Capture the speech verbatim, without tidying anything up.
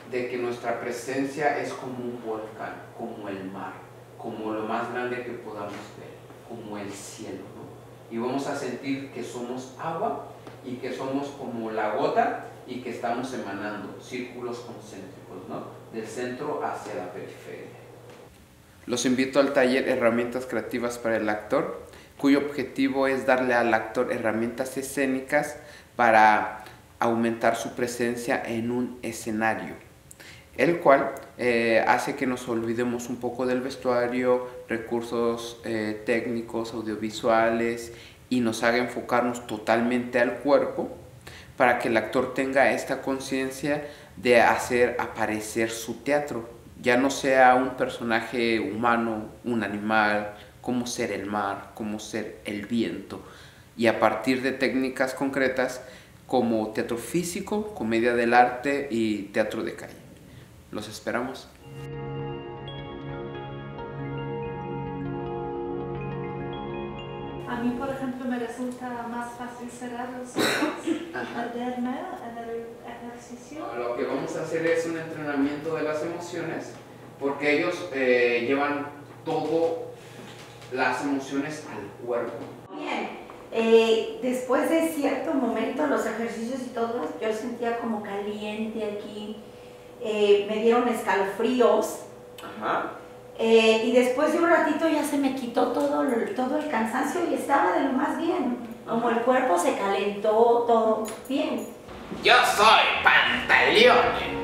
de que nuestra presencia es como un volcán, como el mar, como lo más grande que podamos ver, como el cielo, ¿no? Y vamos a sentir que somos agua y que somos como la gota y que estamos emanando círculos concéntricos, ¿no? Del centro hacia la periferia. Los invito al taller Herramientas Creativas para el Actor, cuyo objetivo es darle al actor herramientas escénicas para aumentar su presencia en un escenario, el cual eh, hace que nos olvidemos un poco del vestuario, recursos eh, técnicos, audiovisuales, y nos haga enfocarnos totalmente al cuerpo para que el actor tenga esta conciencia de hacer aparecer su teatro, ya no sea un personaje humano, un animal, como ser el mar, como ser el viento, y a partir de técnicas concretas como teatro físico, comedia del arte y teatro de calle. Los esperamos. A mí, por ejemplo, me resulta más fácil cerrar los ojos, perderme en el ejercicio. Lo que vamos a hacer es un entrenamiento de las emociones, porque ellos eh, llevan todo las emociones al cuerpo. Bien. Eh, después de cierto momento, los ejercicios y todo, yo sentía como caliente aquí, eh, me dieron escalofríos. Ajá. Eh, y después de un ratito ya se me quitó todo, todo el cansancio y estaba de lo más bien. Como el cuerpo se calentó, todo bien. Yo soy Pantaleone.